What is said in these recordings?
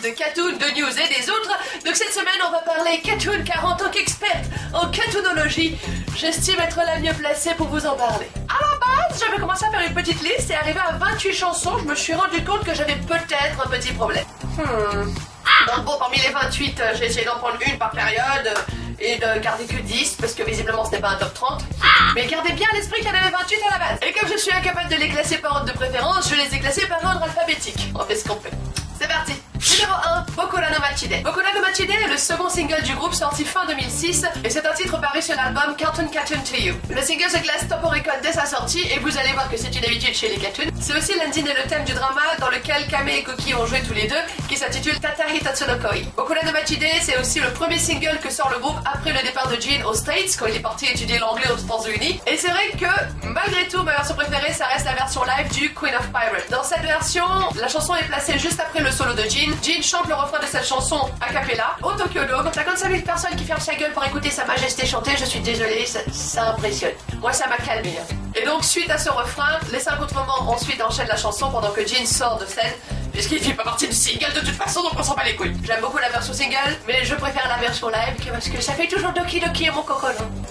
de Katoon, de news et des autres. Donc cette semaine, on va parler Katoon, car en tant qu'experte en katoonologie, j'estime être la mieux placée pour vous en parler. À la base, j'avais commencé à faire une petite liste et arrivé à 28 chansons, je me suis rendu compte que j'avais peut-être un petit problème. Donc bon, parmi les 28, j'ai essayé d'en prendre une par période et de garder que 10 parce que visiblement ce n'est pas un top 30. Mais gardez bien à l'esprit qu'il y en avait 28 à la base. Et comme je suis incapable de les classer par ordre de préférence, je les ai classés par ordre alphabétique. On fait ce qu'on peut. C'est parti. Numéro 1, Bokura no Machide. Bokura no Machide est le second single du groupe sorti fin 2006 et c'est un titre paru sur l'album Cartoon Katoon to You. Le single se classe top Oricon dès sa sortie et vous allez voir que c'est une habitude chez les Katoon. C'est aussi l'ending et le thème du drama dans lequel Kame et Koki ont joué tous les deux qui s'intitule Tatahi Tatsunokoi. Bokura no Machide c'est aussi le premier single que sort le groupe après le départ de Jin aux States quand il est parti étudier l'anglais aux États-Unis. Et c'est vrai que malgré tout ma version préférée ça reste la version live du Queen of Pirates. Dans cette version, la chanson est placée juste après le solo de Jin. Jin chante le refrain de cette chanson a cappella au Tokyo Dome. 55 000 personnes qui ferment sa gueule pour écouter sa majesté chanter, je suis désolée, ça impressionne. Moi ça m'a calmé. Et donc suite à ce refrain, les 5 autres moments ensuite enchaînent la chanson pendant que Jin sort de scène, puisqu'il fait pas partie du single de toute façon donc on s'en bat les couilles. J'aime beaucoup la version single, mais je préfère la version live parce que ça fait toujours Doki Doki et mon coco.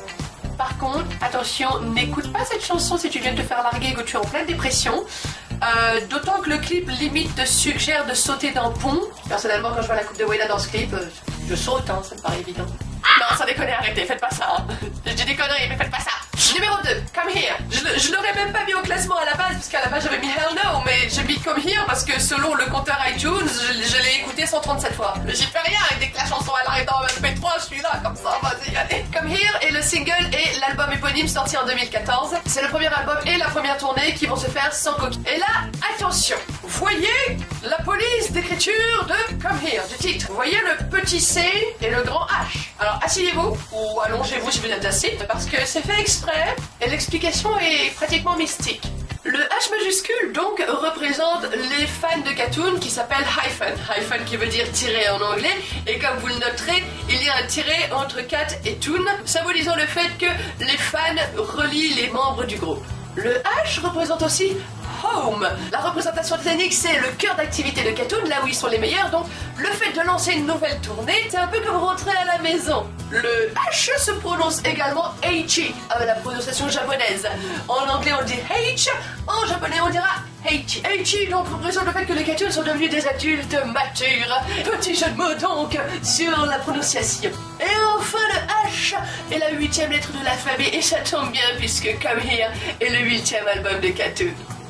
Par contre, attention, n'écoute pas cette chanson si tu viens de te faire larguer et que tu es en pleine dépression. D'autant que le clip limite te suggère de sauter d'un pont. Personnellement, quand je vois la coupe de Wayla dans ce clip, je saute, hein, ça me paraît évident. Non, sans déconner, arrêtez, faites pas ça. Hein. Je dis des conneries, mais faites pas ça. Numéro 2, Come Here. Je l'aurais même pas mis au classement à la base, parce qu'à la base j'avais mis Hell No, mais j'ai mis Come Here parce que selon le compteur iTunes, je l'ai écouté 137 fois. Mais j'y fais rien, et dès que la chanson elle arrive dans MP3, je suis là, comme ça, vas-y, allez. Come Here est le single et l'album éponyme sorti en 2014. C'est le premier album et la première tournée qui vont se faire sans Koki. Et là, attention, voyez la police d'écriture de Come Here, du titre. Vous voyez le petit C et le grand H. Alors asseyez-vous, ou allongez-vous si vous êtes assis, parce que c'est fait exprès. Et l'explication est pratiquement mystique. Le H majuscule donc représente les fans de Katoon qui s'appellent hyphen. Hyphen qui veut dire tiret en anglais. Et comme vous le noterez, il y a un tiret entre Kat et Toon, symbolisant le fait que les fans relient les membres du groupe. Le H représente aussi Home. La représentation technique, c'est le cœur d'activité de Katoon, là où ils sont les meilleurs. Donc, le fait de lancer une nouvelle tournée, c'est un peu comme rentrer à la maison. Le H se prononce également Heichi, avec la prononciation japonaise. En anglais, on dit H, en japonais, on dira Heichi. Heichi, donc, représente le fait que les Katoon sont devenus des adultes matures. Petit jeu de mots, donc, sur la prononciation. Et enfin, le H est la 8e lettre de l'alphabet, et ça tombe bien, puisque Come Here est le 8e album de Katoon.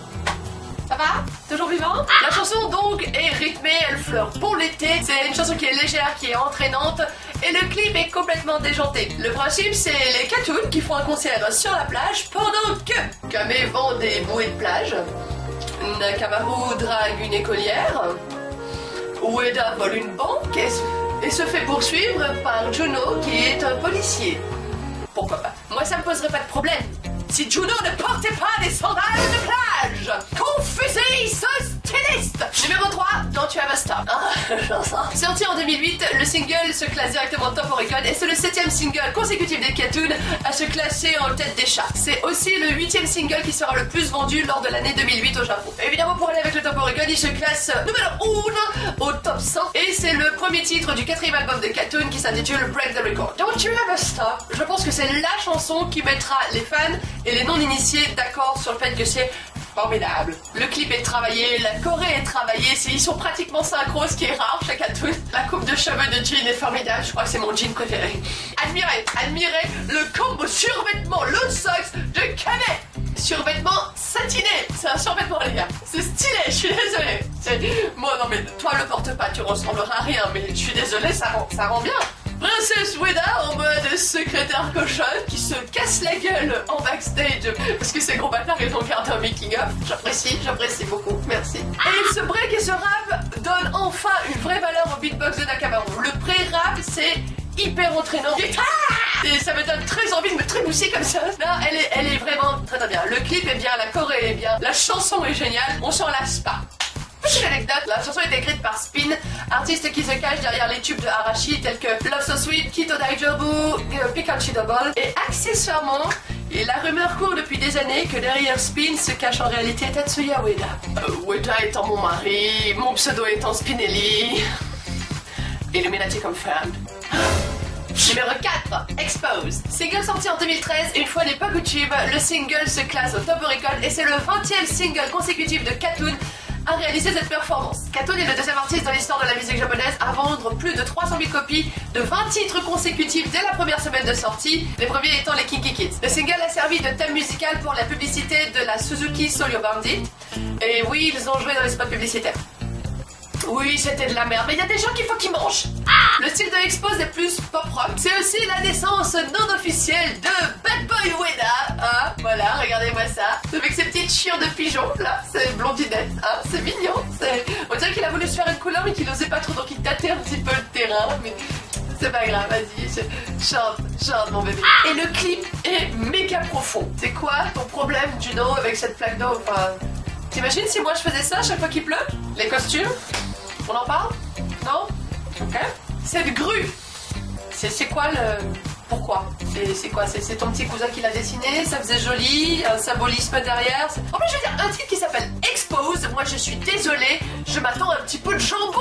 Ça va? Toujours vivant? La chanson donc est rythmée, elle fleure pour l'été. C'est une chanson qui est légère, qui est entraînante et le clip est complètement déjanté. Le principe c'est les Katoon qui font un concert sur la plage pendant que Kame vend des bouées de plage, Nakamaru drague une écolière, Ueda vole une banque et se fait poursuivre par Juno qui est un policier. Pourquoi pas? Moi ça me poserait pas de problème si Juno ne portait pas des sandales de plage. Confusez ce styliste. Numéro 3, Don't You Ever Stop. Sorti en 2008, le single se classe directement top Oricon et c'est le 7e single consécutif des Katoon à se classer en tête des charts. C'est aussi le 8e single qui sera le plus vendu lors de l'année 2008 au Japon. Évidemment, pour aller avec le top Oricon, il se classe numéro 1 au top 100 et c'est le premier titre du 4e album de Katoon qui s'intitule Break the Record. Don't You Ever Stop, je pense que c'est la chanson qui mettra les fans et les non-initiés d'accord sur le fait que c'est formidable. Le clip est travaillé, la choré est travaillée, ils sont pratiquement synchro, ce qui est rare chez Katoon. La coupe de cheveux de Jin est formidable, je crois que c'est mon jean préféré. Admirez le combo survêtement low socks de Kame. Survêtement satiné, c'est un survêtement les gars, c'est stylé, je suis désolée. Moi non mais toi le porte pas, tu ressembleras à rien, mais je suis désolée, ça rend bien. Princesse Ueda en mode secrétaire cochonne qui se casse la gueule en backstage parce que ces gros bâtards ils ont gardé un making of. J'apprécie beaucoup, merci. Et ce break et ce rap donnent enfin une vraie valeur au beatbox de Nakamaru. Le pré-rap c'est hyper entraînant. Et ça me donne très envie de me trémousser comme ça. Non, elle est vraiment très bien. Le clip est bien, la choré est bien, la chanson est géniale, on s'en lasse pas. Petite anecdote, la chanson est écrite par Spin, artiste qui se cache derrière les tubes de Arashi tels que Love So Sweet, Kito Daijobu, Pikachu Double. Et accessoirement, et la rumeur court depuis des années que derrière Spin se cache en réalité Tatsuya Ueda. Ueda étant mon mari, mon pseudo étant Spinelli. Illuminati confirmed. Numéro 4, Expose. Single sorti en 2013, une fois n'est pas coutume, le single se classe au top Oricon et c'est le 20e single consécutif de KAT-TUN à réaliser cette performance. KAT-TUN est le deuxième artiste dans l'histoire de la musique japonaise à vendre plus de 300 000 copies de 20 titres consécutifs dès la première semaine de sortie, les premiers étant les Kinky Kids. Le single a servi de thème musical pour la publicité de la Suzuki Solio Bandit, et oui, ils ont joué dans les spots publicitaires. Oui, c'était de la merde, mais il y a des gens qu'il faut qu'ils mangent. Le style de Expose est plus pop-rock. C'est aussi la naissance non officielle de Bad Boy Ueda. Hein, voilà, regardez-moi ça. Avec ses petites chiens de pigeon, là. C'est blondinette, hein, c'est mignon. On dirait qu'il a voulu se faire une couleur, mais qu'il n'osait pas trop, donc il tâtait un petit peu le terrain. Mais c'est pas grave, vas-y, chante mon bébé. Et le clip est méga profond. C'est quoi ton problème, Juno, avec cette flaque d'eau? Enfin, t'imagines si moi je faisais ça chaque fois qu'il pleut? Les costumes? On en parle? Non? Ok. Cette grue, c'est quoi le... Pourquoi? C'est quoi? C'est ton petit cousin qui l'a dessiné? Ça faisait joli? Un symbolisme derrière? En plus, je veux dire, un titre qui s'appelle Expose, moi je suis désolée, je m'attends un petit peu de jambon,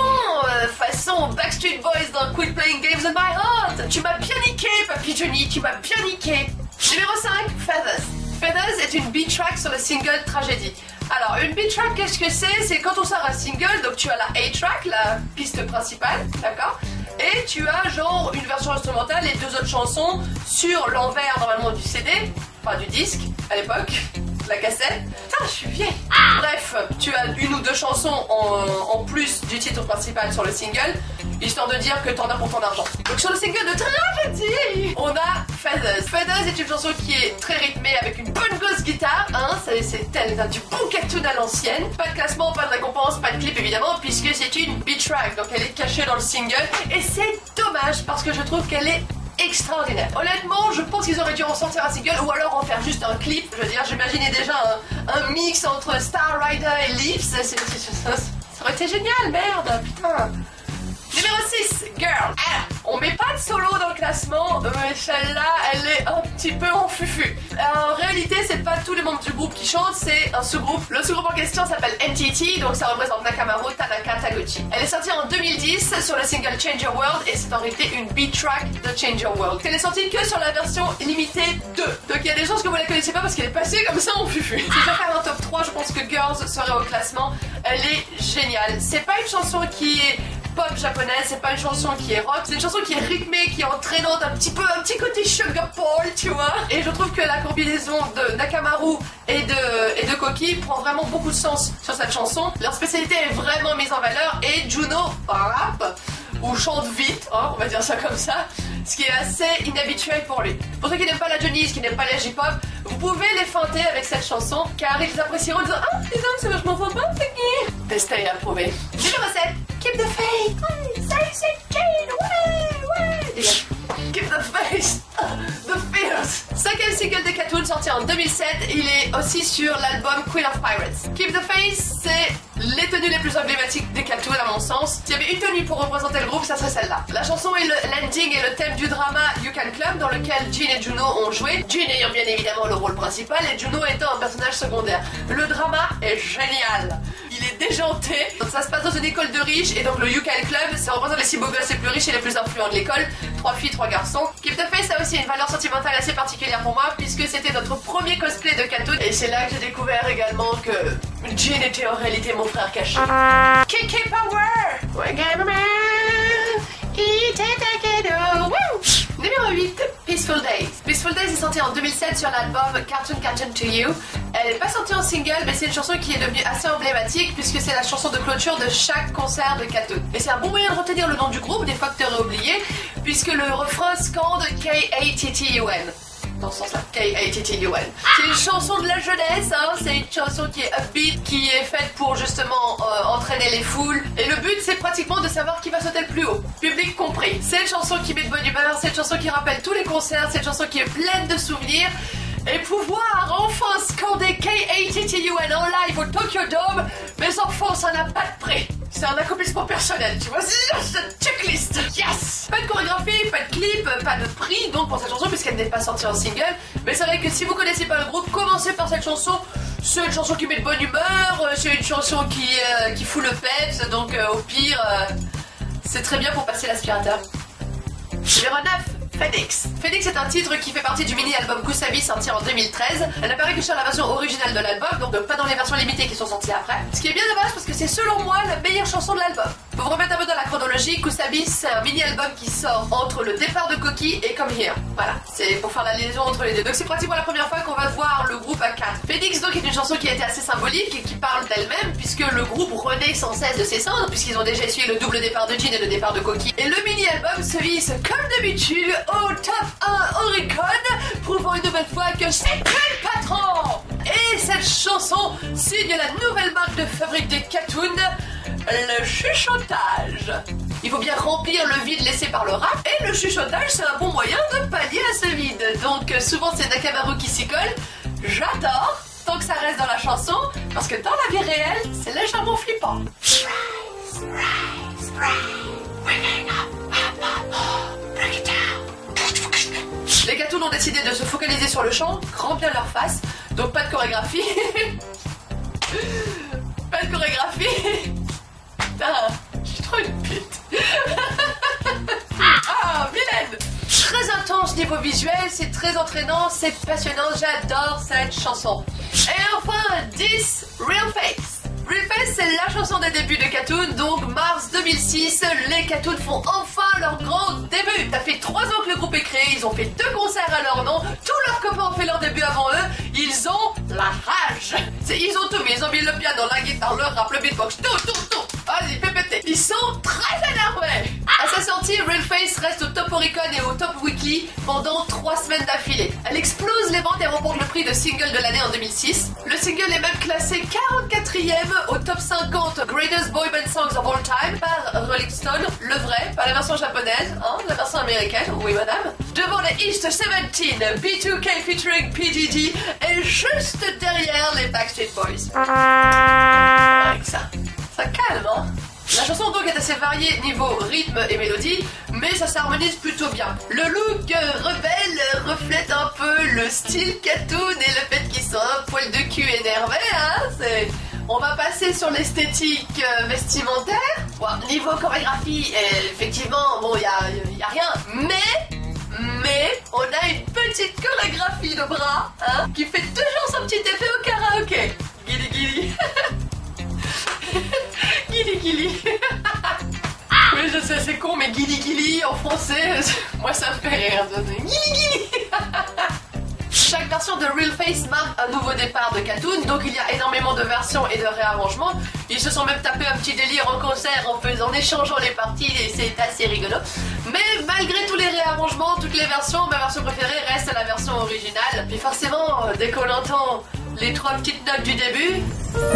façon Backstreet Boys dans Quit Playing Games in My Heart. Tu m'as bien niqué, Papy Johnny, tu m'as bien niqué. Numéro 5, Feathers. Feathers est une B-track sur le single Tragedy. Alors, une B-track, qu'est-ce que c'est? C'est quand on sort un single, donc tu as la A-track, la piste principale, d'accord? Et tu as genre une version instrumentale et deux autres chansons sur l'envers normalement du CD, enfin du disque à l'époque, la cassette. Putain, je suis vieille. Bref, tu as une ou deux chansons en plus du titre principal sur le single, histoire de dire que t'en as pour ton argent. Donc sur le single de Tragedy, on a Feathers. Feathers est une chanson qui est très rythmée avec une bonne grosse guitare, hein, c'est tel du bon KAT-TUN à l'ancienne. Pas de classement, pas de récompense, pas de clip évidemment, puisque c'est une B-track, donc elle est cachée dans le single. Et c'est dommage parce que je trouve qu'elle est extraordinaire. Honnêtement, je pense qu'ils auraient dû en sortir un single ou alors en faire juste un clip. Je veux dire, j'imaginais déjà un mix entre Star Rider et Leaves. Ça aurait été génial, merde, putain. Numéro 6, Girl. Alors, on met pas de solo dans le classement, mais celle-là, elle est un petit peu en fufu. En réalité, c'est pas tous les membres du groupe qui chantent, c'est un sous-groupe. Le sous-groupe en question s'appelle NTT, donc ça représente Nakamaru, Tanaka, Taguchi. Elle est sortie en 2010 sur le single Change Your World et c'est en réalité une B-track de Change Your World. Elle est sortie que sur la version limitée 2. Donc il y a des chances que vous la connaissez pas parce qu'elle est passée comme ça en fufu. Si je vais faire un top 3, je pense que Girls serait au classement. Elle est géniale. C'est pas une chanson qui est pop japonaise, c'est pas une chanson qui est rock, c'est une chanson qui est rythmée, qui est entraînante, un petit côté sugar Paul, tu vois. Et je trouve que la combinaison de Nakamaru et de Koki prend vraiment beaucoup de sens sur cette chanson. Leur spécialité est vraiment mise en valeur et Juno rappe ou chante vite, hein, on va dire ça comme ça, ce qui est assez inhabituel pour lui. Pour ceux qui n'aiment pas la Johnny's, qui n'aiment pas la J-pop, vous pouvez les feinter avec cette chanson car ils apprécieront en disant « Ah, les hommes, c'est vachement sympa, c'est qui ?» Testez et approuvez. Numéro 7, Keep the Faith. C'est ouais. Keep the Faith. The Fears. Cinquième single de KAT-TUN sorti en 2007, il est aussi sur l'album Queen of Pirates. Keep the Faith, c'est les tenues les plus emblématiques des KAT-TUN à mon sens. S'il y avait une tenue pour représenter le groupe, ça serait celle-là. La chanson est l'ending et le thème du drama You Can Club dans lequel Jin et Juno ont joué. Jin ayant bien évidemment le rôle principal et Juno étant un personnage secondaire. Le drama est génial. Il est déjanté. Donc ça se passe dans une école de riches et donc le You Can Club, ça représente les 6 beaux gosses les plus riches et les plus influents de l'école. 3 filles, 3 garçons. Keep the Faith a aussi une valeur sentimentale assez particulière pour moi puisque c'était notre premier cosplay de KAT-TUN et c'est là que j'ai découvert également que Jin était en réalité mon frère caché. KK Power! Numéro 8, Peaceful Days. Peaceful Days est sorti en 2007 sur l'album Cartoon Cartoon to You. Elle n'est pas sortie en single, mais c'est une chanson qui est devenue assez emblématique puisque c'est la chanson de clôture de chaque concert de KAT-TUN. Et c'est un bon moyen de retenir le nom du groupe, des fois que tu aurais oublié, puisque le refrain scande K-A-T-T-U-N. Dans ce sens-là, K-A-T-T-U-N. C'est une chanson de la jeunesse, hein, c'est une chanson qui est upbeat, qui est faite pour justement entraîner les foules. Et le but, c'est pratiquement de savoir qui va sauter le plus haut, public compris. C'est une chanson qui met de bonne humeur, c'est une chanson qui rappelle tous les concerts, c'est une chanson qui est pleine de souvenirs. Et pouvoir enfin scander K-A-T-T-U-N en live au Tokyo Dome, mes enfants, ça n'a pas de prix. C'est un accomplissement personnel, tu vois, c'est une checklist. Yes. Pas de chorégraphie, pas de clip, pas de prix donc pour cette chanson puisqu'elle n'est pas sortie en single. Mais c'est vrai que si vous connaissez pas le groupe, commencez par cette chanson. C'est une chanson qui met de bonne humeur, c'est une chanson qui fout le peps, donc au pire, C'est très bien pour passer l'aspirateur. Numéro 9. Phoenix. Phoenix est un titre qui fait partie du mini-album Kusabi sorti en 2013. Elle n'apparaît que sur la version originale de l'album, donc pas dans les versions limitées qui sont sorties après. Ce qui est bien dommage parce que c'est selon moi la meilleure chanson de l'album. Pour vous remettre un peu dans la chronologie, Kusabi c'est un mini-album qui sort entre le départ de Koki et Come Here. Voilà, c'est pour faire la liaison entre les deux. Donc c'est pratiquement la première fois qu'on va voir le groupe à 4. Phoenix donc est une chanson qui a été assez symbolique et qui parle d'elle-même puisque le groupe renaît sans cesse de ses cendres puisqu'ils ont déjà essuyé le double départ de Jin et le départ de Koki. Et le mini-album se hisse comme d'habitude au top 1 Oricon, prouvant une nouvelle fois que c'est le patron. Et cette chanson signe la nouvelle marque de fabrique des Katoon, le chuchotage. Il faut bien remplir le vide laissé par le rap, et le chuchotage c'est un bon moyen de pallier à ce vide. Donc souvent c'est Nakamaru qui s'y colle. J'adore, tant que ça reste dans la chanson, parce que dans la vie réelle, c'est légèrement flippant. Les Katoon ont décidé de se focaliser sur le chant, grand bien leur face, donc pas de chorégraphie. Pas de chorégraphie. Putain, je suis trop une pute. Ah, vilaine. Très intense niveau visuel, c'est très entraînant, c'est passionnant, j'adore cette chanson. Et enfin, 10, Real Face. Real Face, c'est la chanson des débuts de Katoon, donc mars 2006, les Katoon font enfin leur grand début. Ça fait 3 ans que le groupe est créé, ils ont fait 2 concerts à leur nom, tous leurs copains ont fait leur début avant eux, ils ont la rage. Ils ont tout mis, ils ont mis le piano, la guitare, le rap, le beatbox, tout. Vas-y, fais péter. Ils sont très énervés. À sa sortie, Real Face reste au top Oricon et au top Weekly pendant 3 semaines d'affilée. Elle explose les ventes et remporte le prix de single de l'année en 2006. Le single est même classé 44e au top 50 Greatest Boy Band Songs of All Time par Rolling Stone, le vrai, pas la version japonaise, hein, la version américaine, oui madame. Devant les East 17, B2K featuring PDD et juste derrière les Backstreet Boys. Avec ça calme, hein. La chanson donc est assez variée niveau rythme et mélodie, mais ça s'harmonise plutôt bien. Le look rebelle reflète un peu le style Katoon et le fait qu'ils sont un poil de cul énervé, hein. On va passer sur l'esthétique vestimentaire. Bon, niveau chorégraphie, effectivement, bon, y a rien, mais on a une petite chorégraphie de bras, hein, qui fait toujours son petit effet au karaoké. Guili guili. Guili guili. Oui, je sais, c'est con, mais guili guili en français, moi ça me fait rire. Guili guili. Chaque version de Real Face marque un nouveau départ de Katoon, donc il y a énormément de versions et de réarrangements. Ils se sont même tapés un petit délire en concert en échangeant les parties et c'est assez rigolo. Mais malgré tous les réarrangements, toutes les versions, ma version préférée reste la version originale. Puis forcément, dès qu'on entend les 3 petites notes du début...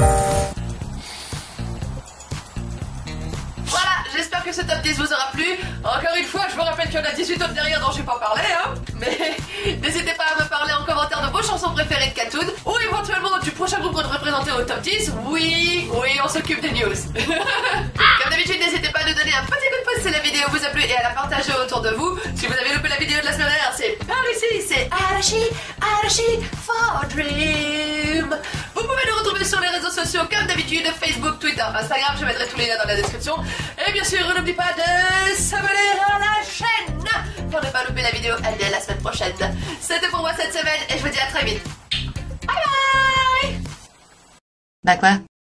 Voilà, j'espère que ce top 10 vous aura plu. Encore une fois, je vous rappelle qu'il y en a 18 autres derrière dont j'ai pas parlé, hein. Mais n'hésitez pas à me parler en commentaire de vos chansons préférées de Katoon ou éventuellement du prochain groupe représenté au top 10. Oui, on s'occupe des news. Comme d'habitude, n'hésitez pas à nous donner un petit coup de pouce si la vidéo vous a plu et à la partager autour de vous. Si vous avez loupé la vidéo de la semaine dernière, c'est par ici, c'est Arashi for Dream. Vous pouvez nous retrouver sur les réseaux sociaux comme d'habitude, Facebook, Twitter, Instagram, je mettrai tous les liens dans la description. Et bien sûr, n'oubliez pas de s'abonner à la chaîne pour ne pas louper la vidéo de la semaine prochaine. C'était pour moi cette semaine et je vous dis à très vite. Bye bye. Bah quoi?